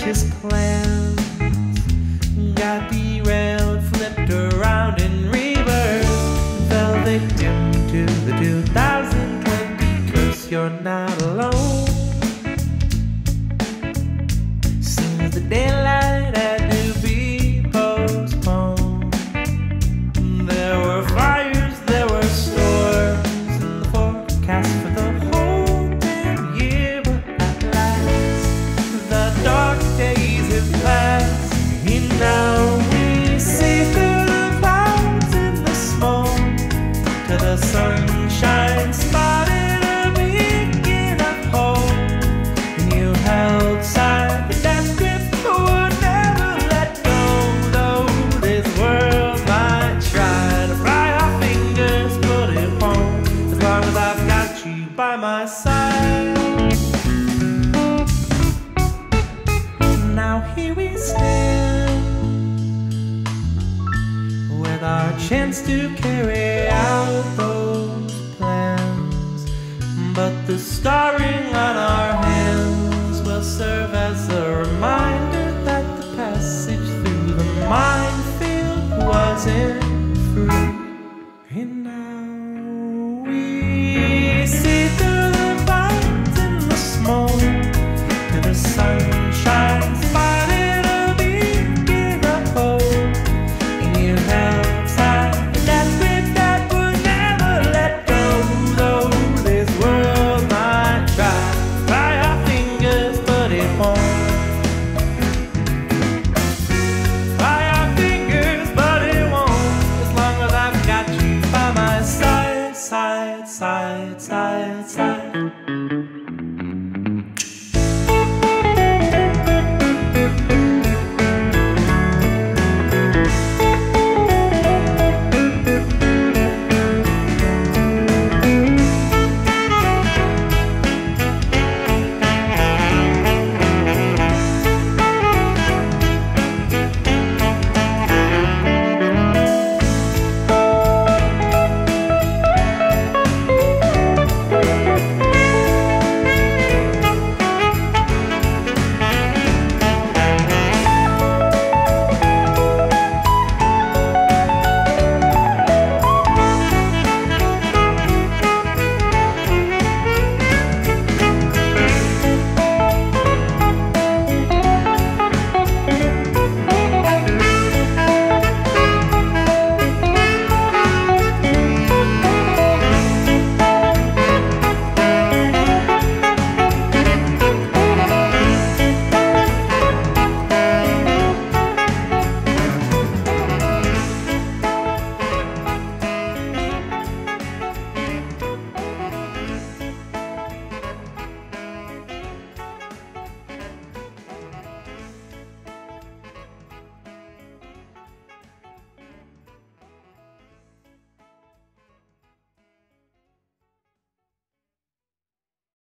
audacious plans got derailed, flipped around in reverse, fell victim to the 2020 curse. You're not alone. Since the daylight had to be postponed, there were fires, there were storms in the forecast for the whole damn year. But at last, the dark days have passed, and now we see through the clouds in the smoke to the sunshine spotted a beacon of hope. And you held tight, but that grip would never let go. Though this world might try to pry our fingers, but it won't, as long as I've got you by my side. Now here we stand, with our chance to carry out those plans. But the scarring on our hands will serve as a reminder that the passage through the minefield wasn't free. And now we see through the clouds and the smoke to the sunshine spotted a beacon of hope. And you held tight, that grip that would never let go. Though this world might try to pry our fingers, but it won't. Pry our fingers, but it won't, as long as I've got you by my side, side, side, side, side.